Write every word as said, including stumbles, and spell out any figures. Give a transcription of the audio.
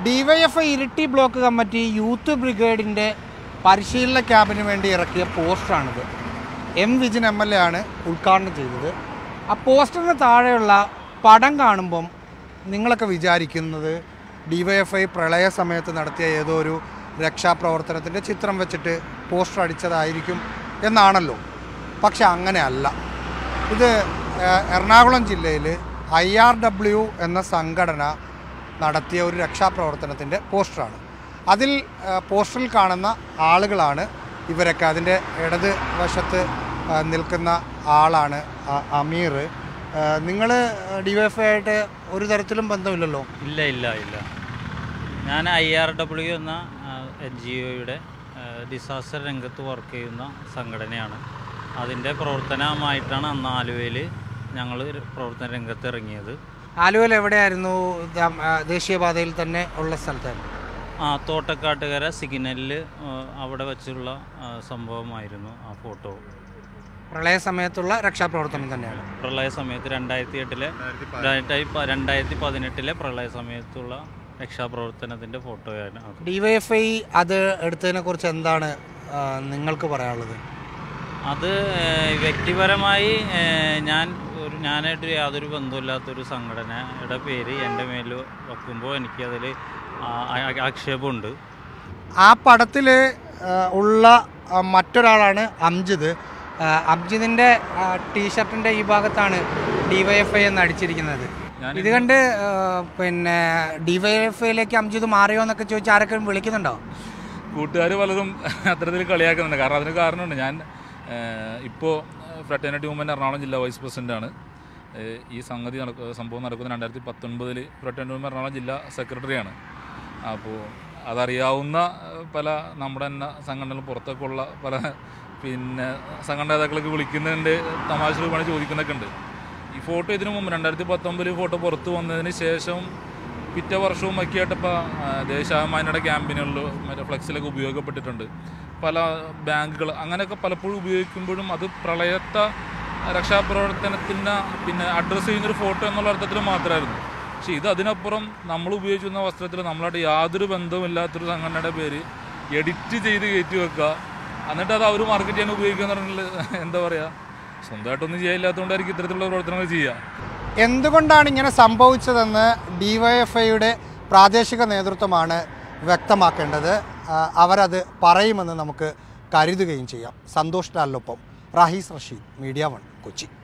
DYFI Iritty block committee youth ബ്രിഗേഡിൻ്റെ പരിശീലന ക്യാമ്പിന് വേണ്ടി ഇറക്കിയ പോസ്റ്ററാണിത്. M Vijin M L A ആണ് ഉദ്ഘാടനം ചെയ്തത്. ആ പോസ്റ്ററിന് താഴെയുള്ള പടം കാണുമ്പം നിങ്ങളൊക്കെ വിചാരിക്കുന്നത് ഡിവൈഎഫ്ഐ പ്രളയ സമയത്ത് നടത്തിയ ഏതോ ഒരു രക്ഷാപ്രവർത്തനത്തിൻ്റെ ചിത്രം വെച്ചിട്ട് പോസ്റ്റർ അടിച്ചതായിരിക്കും എന്നാണല്ലോ. പക്ഷെ അങ്ങനെയല്ല. ഇത് എറണാകുളം ജില്ലയിൽ ഐ ആർ ഡബ്ല്യു എന്ന സംഘടന നടത്തിയ ഒരു രക്ഷാപ്രവർത്തനത്തിൻ്റെ പോസ്റ്ററാണ്. അതിൽ പോസ്റ്ററിൽ കാണുന്ന ആളുകളാണ് ഇവരൊക്കെ. അതിൻ്റെ ഇടത് വശത്ത് നിൽക്കുന്ന ആളാണ് അമീർ. നിങ്ങൾ ഡിവൈഎഫ്ഐ ആയിട്ട് ഒരു തരത്തിലും ബന്ധമില്ലല്ലോ? ഇല്ല ഇല്ല ഇല്ല ഞാൻ ഐ ആർ ഡബ്ല്യു എന്ന എൻ ജി ഒയുടെ ഡിസാസ്റ്റർ രംഗത്ത് വർക്ക് ചെയ്യുന്ന സംഘടനയാണ്. അതിൻ്റെ പ്രവർത്തനമായിട്ടാണ് അന്ന് ആലുവയിൽ ഞങ്ങൾ പ്രവർത്തന രംഗത്ത് ഇറങ്ങിയത്. ആലുവയിൽ എവിടെയായിരുന്നു? ദേശീയപാതയിൽ തന്നെ ഉള്ള സ്ഥലത്തായിരുന്നു. ആ തോട്ടക്കാട്ടുകര സിഗ്നലിൽ അവിടെ വെച്ചുള്ള സംഭവമായിരുന്നു ആ ഫോട്ടോ. പ്രളയ സമയത്തുള്ള രക്ഷാപ്രവർത്തനം തന്നെയാണ്. പ്രളയ സമയത്ത് രണ്ടായിരത്തി എട്ടിലെ രണ്ടായിരത്തി പതിനെട്ടിലെ പ്രളയ സമയത്തുള്ള രക്ഷാപ്രവർത്തനത്തിൻ്റെ ഫോട്ടോയാണ്. ഡിവൈഎഫ്ഐ അത് എടുത്തതിനെ കുറിച്ച് എന്താണ് നിങ്ങൾക്ക് പറയാനുള്ളത്? അത് വ്യക്തിപരമായി ഞാൻ ഒരു ഞാനായിട്ട് യാതൊരു ബന്ധമില്ലാത്തൊരു സംഘടനയുടെ പേര് എൻ്റെ മേൽ വെക്കുമ്പോൾ എനിക്കതിൽ ആക്ഷേപമുണ്ട്. ആ പടത്തിൽ ഉള്ള മറ്റൊരാളാണ് അംജിദ്. അംജിദിൻ്റെ ടീഷർട്ടിൻ്റെ ഈ ഭാഗത്താണ് ഡിവൈഎഫ്ഐ എന്ന് അടിച്ചിരിക്കുന്നത്. ഇത് കണ്ട് പിന്നെ ഡിവൈഎഫ്ഐയിലേക്ക് അംജിദ് മാറിയോ എന്നൊക്കെ ചോദിച്ചാൽ ആരൊക്കെ വിളിക്കുന്നുണ്ടോ? കൂട്ടുകാർ പലതും അത്തരത്തിൽ കളിയാക്കുന്നുണ്ട്. കാരണം അതിന് കാരണമുണ്ട്. ഞാൻ ഇപ്പോൾ ഫ്രട്ടേണിറ്റി മൂവ്മെൻറ്റ് എറണാകുളം ജില്ലാ വൈസ് പ്രസിഡൻ്റാണ്. ഈ സംഗതി നടക്കുക സംഭവം നടക്കുന്ന രണ്ടായിരത്തി പത്തൊൻപതിൽ ഫ്രട്ടേണിറ്റി മൂവ്മെൻറ്റ് എറണാകുളം ജില്ലാ സെക്രട്ടറിയാണ്. അപ്പോൾ അതറിയാവുന്ന പല നമ്മുടെ തന്നെ സംഘടനകൾ പുറത്തൊക്കെ ഉള്ള പല പിന്നെ സംഘടന നേതാക്കളൊക്കെ വിളിക്കുന്നുണ്ട്, തമാശ രൂപമാണ് ചോദിക്കുന്നൊക്കെ ഉണ്ട്. ഈ ഫോട്ടോ ഇതിനു മുമ്പ് രണ്ടായിരത്തി പത്തൊമ്പതിൽ ഫോട്ടോ പുറത്ത് വന്നതിന് ശേഷം പിറ്റേ വർഷവും ഒക്കെ ആയിട്ടിപ്പോൾ ദേശാഭിമാനിയുടെ ക്യാമ്പയിനുകളിൽ മറ്റേ ഫ്ലെക്സിലൊക്കെ ഉപയോഗപ്പെട്ടിട്ടുണ്ട്. പല ബാങ്കുകൾ അങ്ങനെയൊക്കെ പലപ്പോഴും ഉപയോഗിക്കുമ്പോഴും അത് പ്രളയത്തെ രക്ഷാപ്രവർത്തനത്തിന് പിന്നെ അഡ്രസ്സ് ചെയ്യുന്നൊരു ഫോട്ടോ എന്നുള്ള അർത്ഥത്തിൽ മാത്രമായിരുന്നു. പക്ഷേ ഇത് അതിനപ്പുറം നമ്മൾ ഉപയോഗിക്കുന്ന വസ്ത്രത്തിൽ നമ്മളായിട്ട് യാതൊരു ബന്ധവുമില്ലാത്തൊരു സംഘടനയുടെ പേര് എഡിറ്റ് ചെയ്ത് കയറ്റി വെക്കുക, എന്നിട്ട് അത് അവർ മാർക്കറ്റ് ചെയ്യാൻ ഉപയോഗിക്കുക എന്ന് പറഞ്ഞാൽ എന്താ പറയുക, സ്വന്തമായിട്ടൊന്നും ചെയ്യാനില്ലാത്തതുകൊണ്ടായിരിക്കും ഇത്തരത്തിലുള്ള പ്രവർത്തനങ്ങൾ ചെയ്യുക. എന്തുകൊണ്ടാണ് ഇങ്ങനെ സംഭവിച്ചതെന്ന് ഡിവൈഎഫ്ഐയുടെ പ്രാദേശിക നേതൃത്വമാണ് വ്യക്തമാക്കേണ്ടത്. അവരത് പറയുമെന്ന് നമുക്ക് കരുതുകയും ചെയ്യാം. സന്തോഷ് ലാലിനൊപ്പം റാഹീസ് റഷീദ്, മീഡിയ വൺ, കൊച്ചി.